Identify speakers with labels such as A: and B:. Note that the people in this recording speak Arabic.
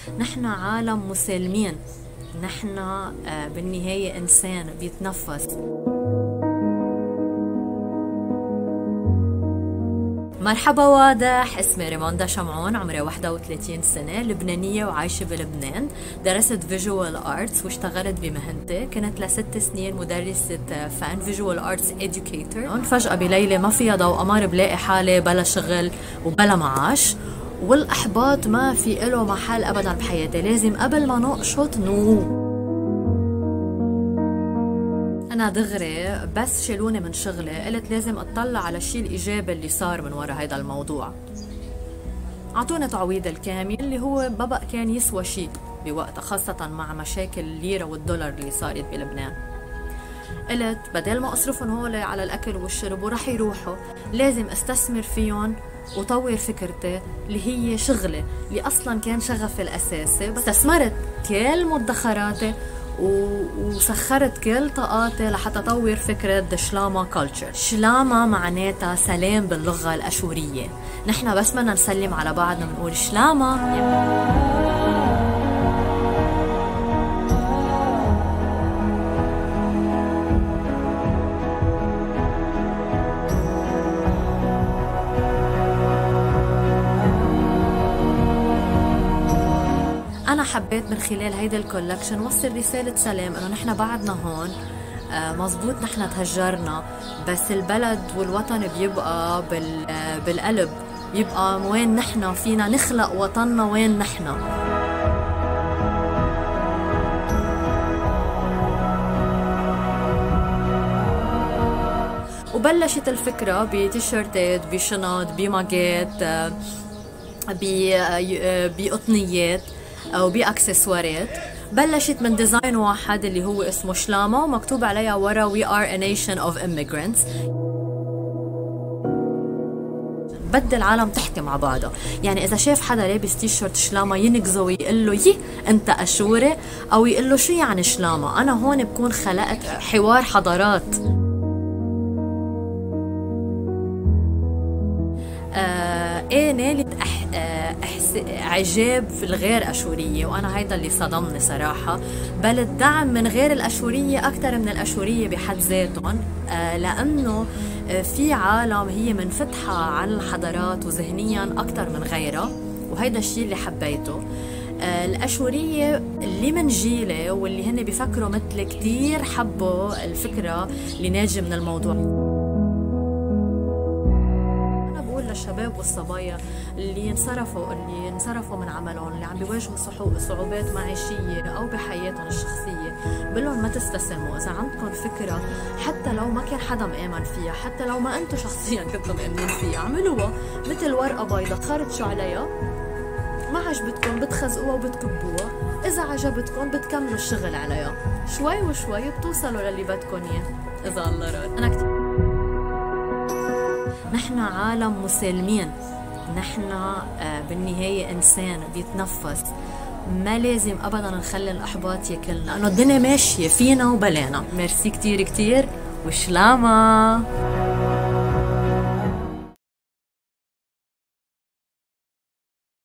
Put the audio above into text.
A: نحن عالم مسالمين، نحن بالنهاية إنسان بيتنفس. مرحبا واضح، اسمي ريموندا شمعون، عمري 31 سنة، لبنانية وعايشة بلبنان. درست فيجوال آرتس واشتغلت بمهنتي، كنت ل6 سنين مدرسة فن فيجوال آرتس إديوكيتر. فجأة بليلة ما فيها ضوء قمر بلاقي حالي بلا شغل وبلا معاش، والإحباط ما في له محل أبدا بحياتي، لازم قبل ما نقشط نو. أنا دغري بس شالوني من شغلي قلت لازم أطلع على الشيء الإيجابي اللي صار من وراء هيدا الموضوع. أعطوني تعويض الكامل اللي هو ما بقى كان يسوى شيء بوقتها، خاصة مع مشاكل الليرة والدولار اللي صارت بلبنان. قلت بدل ما أصرفهم هول على الأكل والشرب ورح يروحوا، لازم أستثمر فيهم وطور فكرتي اللي هي شغلي اللي أصلا كان شغفي الأساسي. استثمرت كل مدخراتي وسخرت كل طاقاتي لحتى طور فكرة دشلاما كولتشر. شلاما معناتها سلام باللغة الأشورية، نحن بس بدنا نسلم على بعضنا بنقول شلاما. أنا حبيت من خلال هيدا الكولكشن وصل رسالة سلام، إنه نحن بعدنا هون. مزبوط نحن تهجرنا، بس البلد والوطن بيبقى بالقلب، بيبقى وين نحن، فينا نخلق وطننا وين نحن. وبلشت الفكرة بتيشيرتات، بشنط، بماجات، بقطنيات أو بأكسسوارات. بلشت من ديزاين واحد اللي هو اسمه شلاما ومكتوب عليها ورا We are a nation of immigrants. بدي العالم تحكي مع بعضها، يعني إذا شاف حدا لابس تيشيرت شلاما ينقذه ويقول له يي أنت أشوري، أو يقول له شو يعني شلاما. أنا هون بكون خلقت حوار حضارات. ايه نالت اعجاب الغير اشوريه، وانا هيدا اللي صدمني صراحه، بل الدعم من غير الاشوريه اكثر من الاشوريه بحد ذاتهم، لانه في عالم هي منفتحه على الحضارات وذهنيا اكثر من غيرها، وهيدا الشيء اللي حبيته. الأشورية اللي من جيلي واللي هن بيفكروا مثل كتير حبوا الفكرة اللي ناجي من الموضوع. للشباب والصبايا اللي انصرفوا من عملهم، اللي عم بيواجهوا صعوبات معيشية أو بحياتهم الشخصية، بقولهم ما تستسلموا. إذا عندكم فكرة حتى لو ما كان حدا مآمن فيها، حتى لو ما أنتم شخصيا كنتم مآمنين فيها، اعملوها مثل ورقة بيضة خرجوا عليها، ما عجبتكم بتخزقوها وبتكبوها، إذا عجبتكم بتكملوا الشغل عليها، شوي وشوي بتوصلوا للي بدكم إياه إذا الله راد. أنا كتير نحن عالم مسالمين، نحن بالنهاية إنسان بيتنفس، ما لازم أبدا نخلي الإحباط ياكلنا، لأنه الدنيا ماشية فينا وبلانا. ميرسي كتير كتير وشلاما.